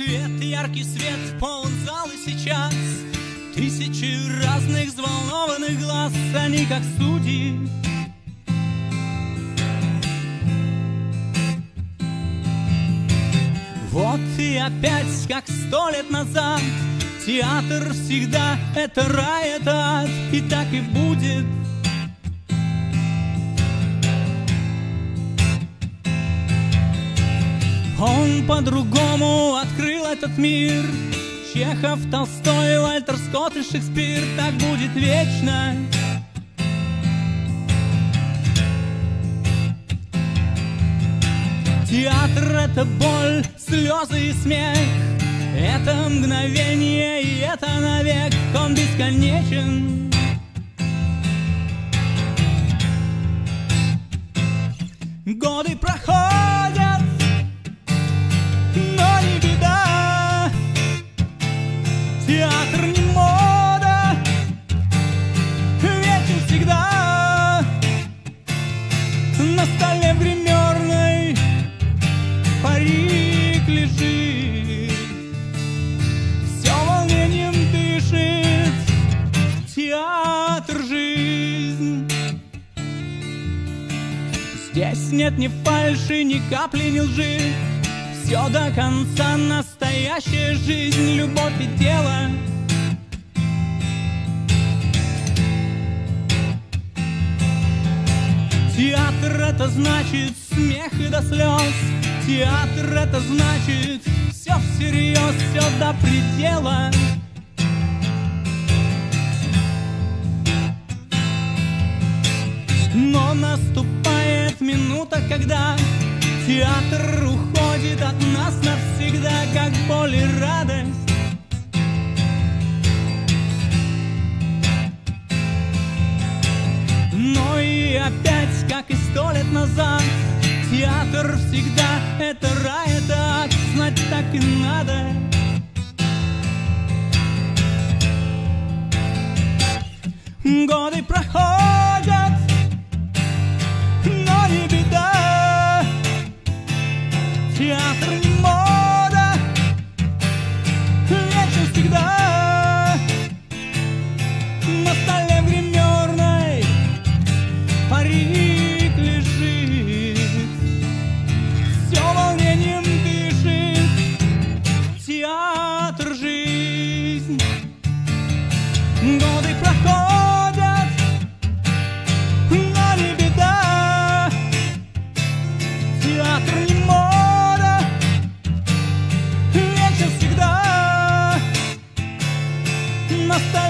свет, яркий свет, полон зал и сейчас тысячи разных взволнованных глаз, они как судьи. Вот и опять, как 100 лет назад, театр всегда это рай, это ад, и так и будет. Он по-другому открыл этот мир. Чехов, Толстой, Вальтер Скотт и Шекспир. Так будет вечно. Театр — это боль, слезы и смех. Это мгновение, и это навек. Он бесконечен. Годы проходят, но не беда. Театр не мода, вечен всегда. На столе в гримерной парик лежит, все волнением дышит. Театр — жизнь. Здесь нет ни фальши, ни капли, ни лжи. Все до конца, настоящая жизнь, любовь и дело. Театр — это значит смех и до слез. Театр — это значит все всерьез, все до предела. Но наступает минута, когда театр уходит от нас навсегда, как боль и радость. Но и опять, как и 100 лет назад, театр всегда это рай, это ад, знать так и надо. Годы проходят, но не беда. Театр не мода, вечен всегда. На столе в гримерной парик лежит, все волнением дышит. Театр — жизнь. Годы проходят, но не беда. Театр не мода, вечен всегда. На столе